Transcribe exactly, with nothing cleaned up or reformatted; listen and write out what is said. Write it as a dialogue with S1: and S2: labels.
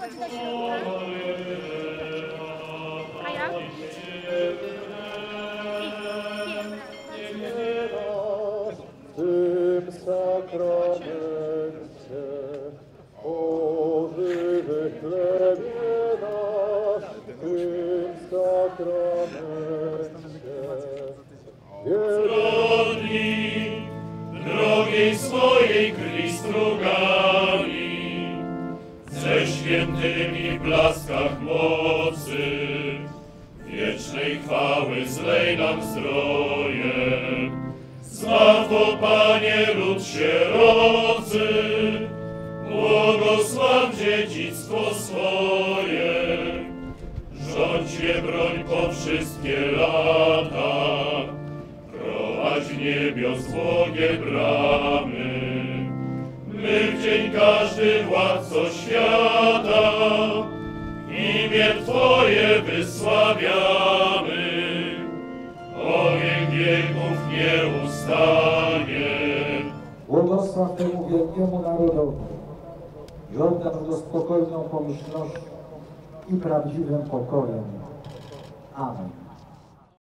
S1: A ja?
S2: W tym sakramencie o żywy chlebie nasz, w tym sakramencie
S3: Zrodni drogiej swojej krwi strugami, ze świętymi w blaskach mocy, wiecznej chwały zlej nam zdrojem. Zbaw, o Panie, lud sierocy, błogosław dziedzictwo swoje. Rządź broń po wszystkie lata, prowadź niebios błogie bramy. My w dzień każdy władco świata, imię Twoje wysławiamy. Ogień wieków nie ustanie.
S4: Błogosław temu wielkiemu narodowi i oddasz go spokojną pomyślnością i prawdziwym pokojem.